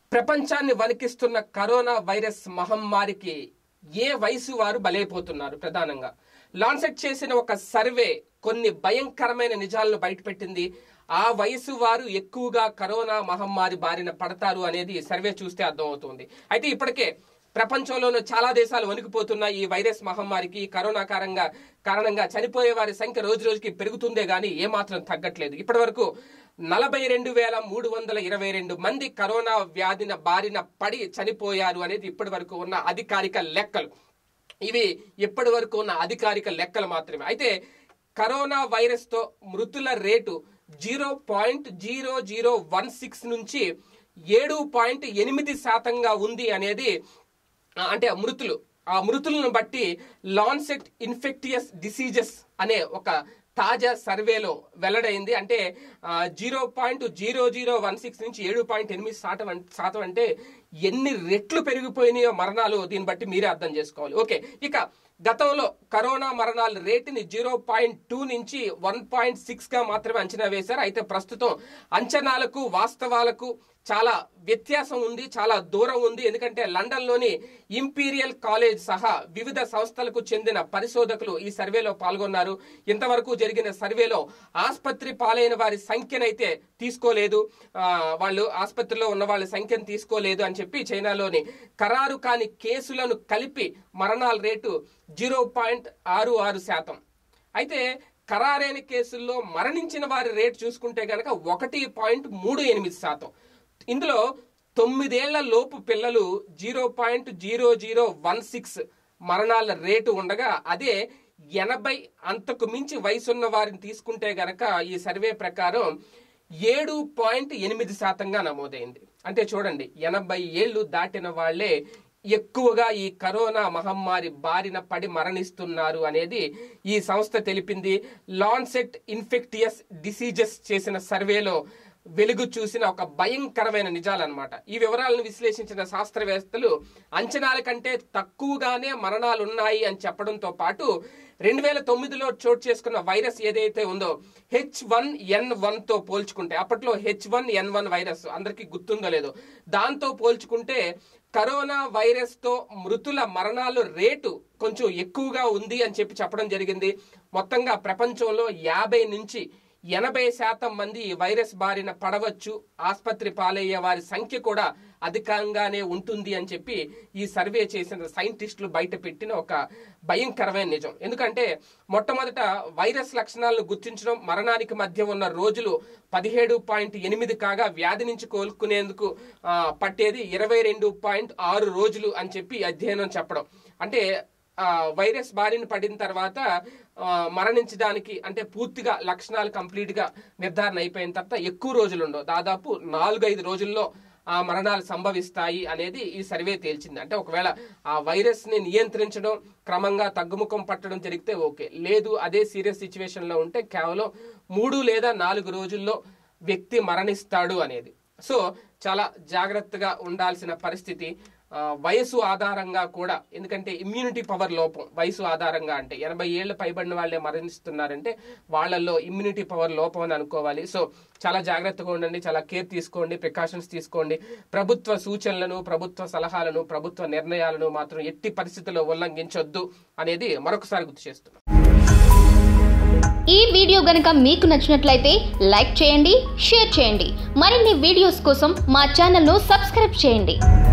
ప్రపంచాన్ని వణికిస్తున్న corona virus మహమ్మారికి ఏ వయసు వారు బలైపోతున్నారు? ప్రధానంగా లాన్సెట్ చేసిన ఒక సర్వే కొన్ని భయంకరమైన నిజాలను బయటపెట్టింది. ఆ వయసు వారు ఎక్కువగా కరోనా మహమ్మారి బారిన పడతారు అనేది సర్వే చూస్తే అర్థమవుతుంది. అయితే ఇప్పటికే ప్రపంచంలోనూ చాలా దేశాలు వణికిపోతున్నాయి. ఈ వైరస్ మహమ్మారికి కరోనా కారణంగా చనిపోయే వారి సంఖ్య రోజు రోజుకి పెరుగుతుందే గానీ ఏమాత్రం తగ్గట్లేదు. ఇప్పటి వరకు 42,322 మంది కరోనా వ్యాధిన బారిన పడి చనిపోయారు అనేది ఇప్పటి వరకు ఉన్న అధికారిక లెక్కలు. ఇవి ఇప్పటి వరకు ఉన్న అధికారిక లెక్కలు మాత్రమే. అయితే కరోనా వైరస్ తో మృతుల రేటు 0.0016 నుంచి 7.8% ఉంది అనేది అంటే ఆ మృతులను బట్టి లాన్సెట్ ఇన్ఫెక్టియస్ డిసీజెస్ అనే ఒక తాజా సర్వేలో వెల్లడైంది. అంటే 0.0016 నుంచి 7.8% అంటే ఎన్ని రెట్లు పెరిగిపోయినాయో మరణాలు, దీన్ని బట్టి మీరే అర్థం చేసుకోవాలి. ఓకే, ఇక గతంలో కరోనా మరణాల రేటుని 0.2 నుంచి 1.6గా మాత్రమే అంచనా వేశారు. అయితే ప్రస్తుతం అంచనాలకు వాస్తవాలకు చాలా వ్యత్యాసం ఉంది, చాలా దూరం ఉంది. ఎందుకంటే లండన్లోని ఇంపీరియల్ కాలేజ్ సహా వివిధ సంస్థలకు చెందిన పరిశోధకులు ఈ సర్వేలో పాల్గొన్నారు. ఇంతవరకు జరిగిన సర్వేలో ఆసుపత్రి పాలైన వారి సంఖ్యనైతే తీసుకోలేదు, వాళ్ళు ఆసుపత్రిలో ఉన్న వాళ్ళ సంఖ్యను తీసుకోలేదు అని చెప్పి చైనాలోని ఖరారు కాని కేసులను కలిపి మరణాల రేటు 0.66%. అయితే ఖరారైన కేసుల్లో మరణించిన వారి రేటు చూసుకుంటే గనక 1.38%. ఇందులో 9 ఏళ్ల లోపు పిల్లలు 0.0016 మరణాల రేటు ఉండగా, అదే 80 అంతకు మించి వయసున్న వారిని తీసుకుంటే గనక ఈ సర్వే ప్రకారం 7.8%గా నమోదైంది. అంటే చూడండి, 80 ఏళ్లు దాటిన వాళ్లే ఎక్కువగా ఈ కరోనా మహమ్మారి బారిన పడి మరణిస్తున్నారు అనేది ఈ సంస్థ తెలిపింది. లాన్సెట్ ఇన్ఫెక్టియస్ డిసీజెస్ చేసిన సర్వేలో వెలుగు చూసిన ఒక భయంకరమైన నిజాలన్నమాట. ఈ వివరాలను విశ్లేషించిన శాస్త్రవేత్తలు అంచనాల కంటే తక్కువగానే మరణాలు ఉన్నాయి అని చెప్పడంతో పాటు 2009లో చోటు చేసుకున్న వైరస్ ఏదైతే ఉందో H1N1తో పోల్చుకుంటే, అప్పట్లో H1N1 వైరస్ అందరికీ గుర్తుందో లేదో, దాంతో పోల్చుకుంటే కరోనా వైరస్ తో మృతుల మరణాలు రేటు కొంచెం ఎక్కువగా ఉంది అని చెప్పడం జరిగింది. మొత్తంగా ప్రపంచంలో 50 నుంచి 80% మంది ఈ వైరస్ బారిన పడవచ్చు, ఆసుపత్రి పాలయ్యే వారి సంఖ్య కూడా అధికంగానే ఉంటుంది అని చెప్పి ఈ సర్వే చేసిన సైంటిస్టులు బయట పెట్టిన ఒక భయంకరమైన నిజం. ఎందుకంటే మొట్టమొదట వైరస్ లక్షణాలను గుర్తించడం, మరణానికి మధ్య ఉన్న రోజులు 17.8 కాగా వ్యాధి నుంచి కోలుకునేందుకు పట్టేది 22.6 రోజులు అని చెప్పి అధ్యయనం చెప్పడం. అంటే వైరస్ బారిన పడిన తర్వాత మరణించడానికి, అంటే పూర్తిగా లక్షణాలు కంప్లీట్ గా నిర్ధారణ అయిపోయిన తర్వాత ఎక్కువ రోజులు ఉండవు, దాదాపు 4-5 రోజుల్లో ఆ మరణాలు సంభవిస్తాయి అనేది ఈ సర్వే తేల్చింది. అంటే ఒకవేళ ఆ వైరస్ ని నియంత్రించడం, క్రమంగా తగ్గుముఖం పట్టడం జరిగితే ఓకే, లేదు అదే సీరియస్ సిచ్యువేషన్ లో ఉంటే కేవలం 3 లేదా 4 రోజుల్లో వ్యక్తి మరణిస్తాడు అనేది. సో చాలా జాగ్రత్తగా ఉండాల్సిన పరిస్థితి. వయసు ఆధారంగా కూడా, ఎందుకంటే ఇమ్యూనిటీ పవర్ లోపం వయసు ఆధారంగా, అంటే 80 ఏళ్లు పైబడిన వాళ్ళే మరణిస్తున్నారంటే వాళ్ళల్లో ఇమ్యూనిటీ పవర్ లోపం అని అనుకోవాలి. సో చాలా జాగ్రత్తగా ఉండండి, చాలా కేర్ తీసుకోండి, ప్రికాషన్స్ తీసుకోండి. ప్రభుత్వ సూచనలను, ప్రభుత్వ సలహాలను, ప్రభుత్వ నిర్ణయాలను మాత్రం ఎట్టి పరిస్థితుల్లో ఉల్లంఘించొద్దు అనేది మరొకసారి గుర్తు చేస్తున్నాం. ఈ వీడియో గనుక మీకు నచ్చినట్లయితే లైక్ చేయండి, షేర్ చేయండి. మరిన్ని వీడియోస్ కోసం మా ఛానల్ను సబ్స్క్రైబ్ చేయండి.